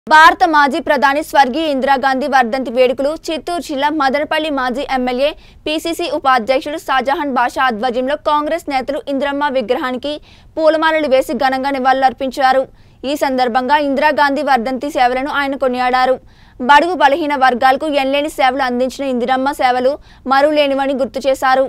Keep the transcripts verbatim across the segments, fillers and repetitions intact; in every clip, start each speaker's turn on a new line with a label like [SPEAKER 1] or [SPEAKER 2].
[SPEAKER 1] భారత మాజీ ప్రధాని స్వర్గీయ ఇందిరాగాంధీ వర్ధంతి వేడుకలు చిత్తూరు జిల్లా మదనపల్లి మాజీ ఎమ్మెల్యే పీసీసీ ఉపాధ్యక్షుడు షాజహాన్ బాషా ఆధ్వర్యంలో కాంగ్రెస్ నేతలు ఇందిరమ్మ విగ్రహానికి పూలమాలలు వేసి ఘనంగా నివాళులర్పించారు। ఈ సందర్భంగా ఇందిరాగాంధీ వర్ధంతి సేవలను ఆయన కొనియాడారు। బడుగు బలహీన వర్గాలకు ఎనలేని సేవలు అందించిన ఇందిరమ్మ సేవలు మరులేనివని గుర్తు చేశారు।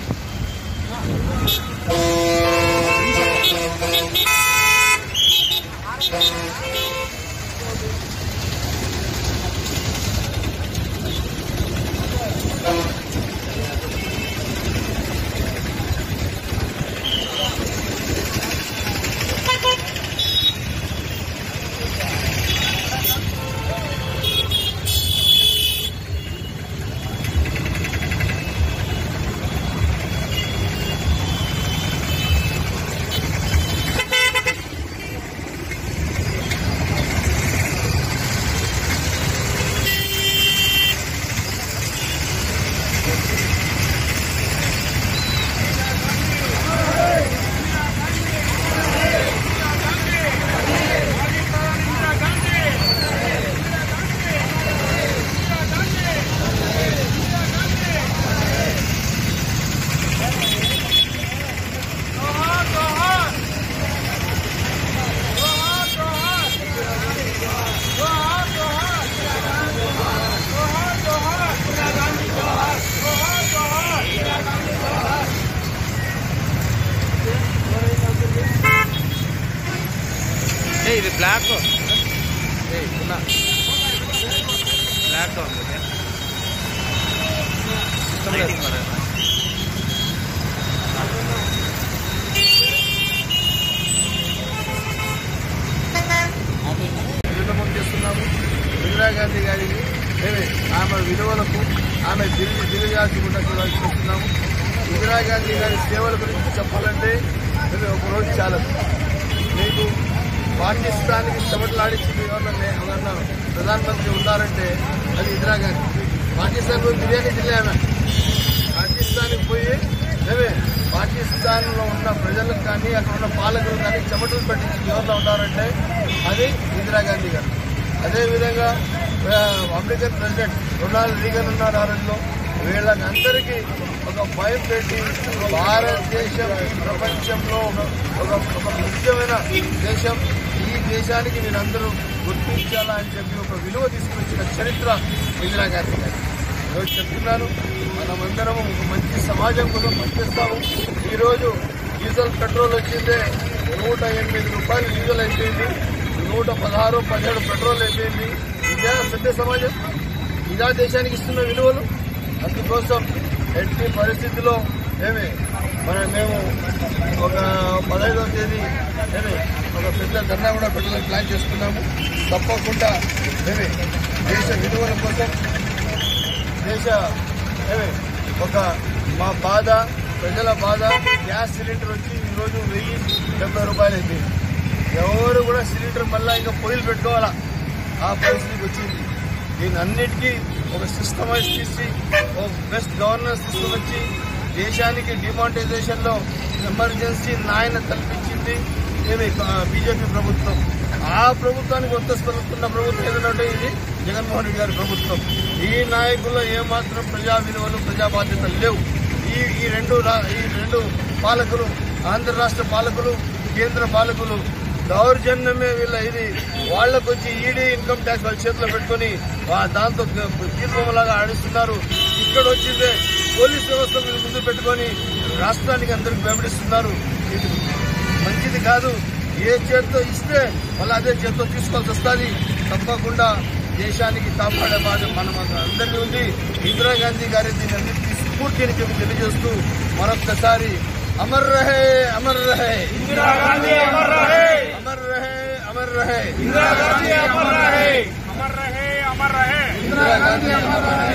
[SPEAKER 2] ఇది బ్లాక్ బ్లాక్
[SPEAKER 3] విన్నపం చేస్తున్నాము। ఇందిరాగాంధీ గారికి ఆమె విలువలకు ఆమె తిరిగి తిరిగాల్సుకుంటూ చూస్తున్నాము। ఇందిరాగాంధీ గారి సేవల గురించి చెప్పాలంటే ఒకరోజు చాలా మీకు పాకిస్తాన్కి చెమటలాడించింది ఎవరన్నా ప్రధానమంత్రి ఉన్నారంటే అది ఇందిరాగాంధీ। పాకిస్తాన్ పోయి బిర్యానీ తినేమే, పాకిస్తాన్కి పోయి మేమే పాకిస్తాన్లో ఉన్న ప్రజలకు కానీ అక్కడ ఉన్న పాలకులు కానీ చెమటలు పట్టించి ఎవరిలో ఉన్నారంటే అది ఇందిరాగాంధీ గారు। అదేవిధంగా అమెరికన్ ప్రెసిడెంట్ రొనాల్డ్ రీగన్ ఉన్నారు ఆ రోజులో। వీళ్ళకి అందరికీ ఒక భయం పెట్టి భారతదేశం ప్రపంచంలో ఒక ఒక ముఖ్యమైన దేశం, ఈ దేశానికి మీరందరూ గుర్తించాలా అని చెప్పి ఒక విలువ తీసుకొచ్చిన చరిత్ర ఇందిరాగాంధీ గారి। ఈరోజు చెప్తున్నాను, మనమందరం ఒక మంచి సమాజం కోసం పనిచేస్తాము। ఈరోజు డీజిల్ పెట్రోల్ వచ్చిందే నూట ఎనిమిది రూపాయలు డీజిల్ అయిపోయింది, నూట పదహారు పదిహేడు పెట్రోల్ అయిపోయింది। ఇదే సత్య సమాజం, ఇదా దేశానికి ఇస్తున్న విలువలు। అందుకోసం ఎట్టి పరిస్థితుల్లో ఏమి మన మేము ఒక పదహైదవ తేదీ ఏమి ఒక పెద్ద ధర్నా కూడా పెట్టాలని ప్లాన్ చేసుకున్నాము। తప్పకుండా ఏమి దేశ విలువల కోసం దేశ ఏమి ఒక మా బాధ ప్రజల బాధ, గ్యాస్ సిలిండర్ వచ్చి ఈరోజు వెయ్యి డెబ్బై రూపాయలు అయిపోయింది। ఎవరు కూడా సిలిండర్ మళ్ళా ఇంకా పొయ్యిలు పెట్టుకోవాలా ఆ పరిస్థితికి వచ్చింది। దీని అన్నిటికీ ఒక సిస్టమైజ్ చేసి ఒక బెస్ట్ గవర్నెన్స్ సిస్టమ్ వచ్చి దేశానికి డిమానిటైజేషన్ లో ఎమర్జెన్సీ నాయన కల్పించింది ఏమి బీజేపీ ప్రభుత్వం। ఆ ప్రభుత్వానికి వర్తిస్తున్న ప్రభుత్వం ఏదంటే ఇది జగన్మోహన్ రెడ్డి గారి ప్రభుత్వం। ఈ నాయకుల్లో ఏమాత్రం ప్రజా విలువలు ప్రజా బాధ్యతలు లేవు। ఈ ఈ రెండు ఈ రెండు పాలకులు, ఆంధ్ర రాష్ట్ర పాలకులు, కేంద్ర పాలకులు దౌర్జన్యమే వీళ్ళ ఇది వాళ్లకు వచ్చి ఈడీ ఇన్కమ్ ట్యాక్స్ వాళ్ళ చేతిలో పెట్టుకుని దాంతో తీర్పులాగా ఆడిస్తున్నారు। ఇక్కడ వచ్చిందే పోలీస్ వ్యవస్థ ముందు పెట్టుకుని రాష్ట్రానికి అందరికి వెంబడిస్తున్నారు। ఇది మంచిది కాదు। ఏ చేతితో ఇస్తే మళ్ళీ అదే చేతితో తీసుకోవాల్సి వస్తుంది। తప్పకుండా దేశానికి కాపాడే బాధ్యత మన అందరినీ ఉంది। ఇందిరాగాంధీ గారి దీని అన్నింటినీ స్ఫూర్తిని చెప్పి తెలియజేస్తూ మరొక్కసారి अमर रहे अमर रहे इंदिरा गांधी, अमर रहे अमर रहे अमर रहे इंदिरा गांधी, अमर रहे अमर रहे अमर रहे इंदिरा गांधी, अमर रहे।